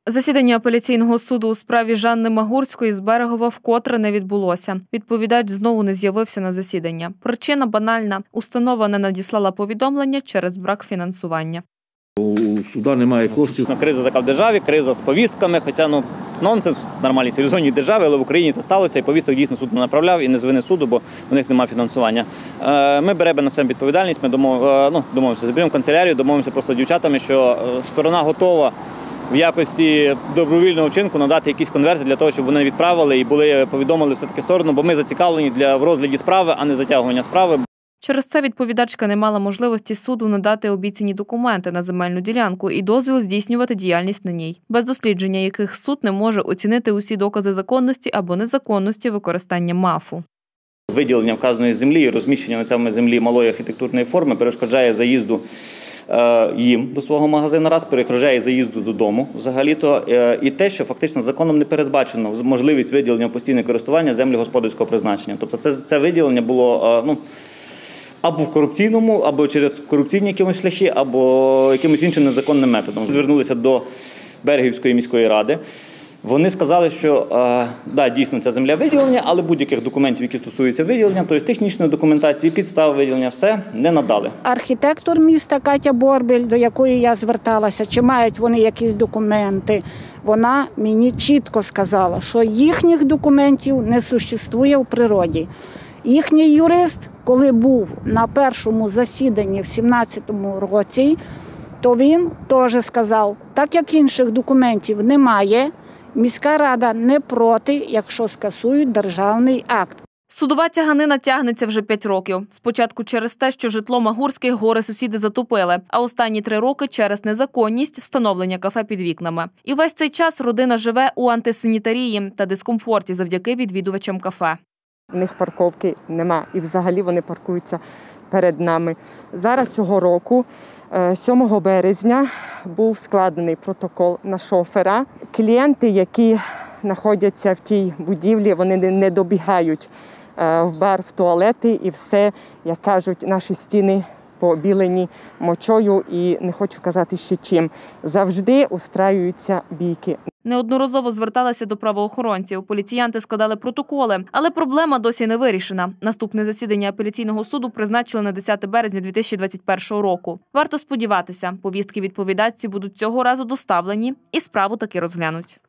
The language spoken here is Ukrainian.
Засідання апеляційного суду у справі Жанни Магурської з Берегова вкотре не відбулося. Відповідач знову не з'явився на засідання. Причина банальна – установа не надіслала повідомлення через брак фінансування. У суда немає коштів. Криза така в державі, криза з повістками, хоча нонсенс в нормальній цивілізованій державі, але в Україні це сталося, і повісток дійсно суд не направляв, і не з вини суду, бо у них немає фінансування. Ми беремо на себе відповідальність, ми домовимося з об'єднанням канцелярією, домовимося просто з дівчатами, що сторона готова в якості добровільного вчинку надати якісь конверти для того, щоб вони відправили і повідомили все-таки сторону, бо ми зацікавлені в розгляді справи, а не затягування справи. Через це відповідачка не мала можливості суду надати обіцяні документи на земельну ділянку і дозвіл здійснювати діяльність на ній, без дослідження яких суд не може оцінити усі докази законності або незаконності використання МАФу. Виділення вказаної землі і розміщення на цьому землі малої архітектурної форми перешкоджає заїзду їм до свого магазину, перешкоджає заїзду додому взагалі-то, і те, що фактично законом не передбачено можливість виділення в постійне користування землі господарського призначення. Тобто це виділення було або в корупційному, або через корупційні якісь шляхи, або якимось іншим незаконним методом. Звернулися до Берегівської міської ради. Вони сказали, що дійсно ця земля виділення, але будь-яких документів, які стосуються виділення, тобто технічної документації, підстав виділення, все не надали. Архітектор міста Катя Борбель, до якої я зверталася, чи мають вони якісь документи, вона мені чітко сказала, що їхніх документів не существує в природі. Їхній юрист, коли був на першому засіданні в 2017 році, то він теж сказав, так як інших документів немає, міська рада не проти, якщо скасують державний акт. Судова тяганина тягнеться вже 5 років. Спочатку через те, що житло Магурських горе-сусіди затопили, а останні 3 роки через незаконність встановлення кафе під вікнами. І весь цей час родина живе у антисанітарії та дискомфорті завдяки відвідувачам кафе. У них парковки нема і взагалі вони паркуються перед нами. Зараз цього року, 7 березня, був складений протокол на шофера. Клієнти, які знаходяться в тій будівлі, вони не добігають в бар, в туалети і все, як кажуть, наші стіни побілені мочою і не хочу казати ще чим. Завжди устраюються бійки. Неодноразово зверталися до правоохоронців. Поліціянти складали протоколи, але проблема досі не вирішена. Наступне засідання апеляційного суду призначили на 10 березня 2021 року. Варто сподіватися, повістки відповідачці будуть цього разу доставлені і справу таки розглянуть.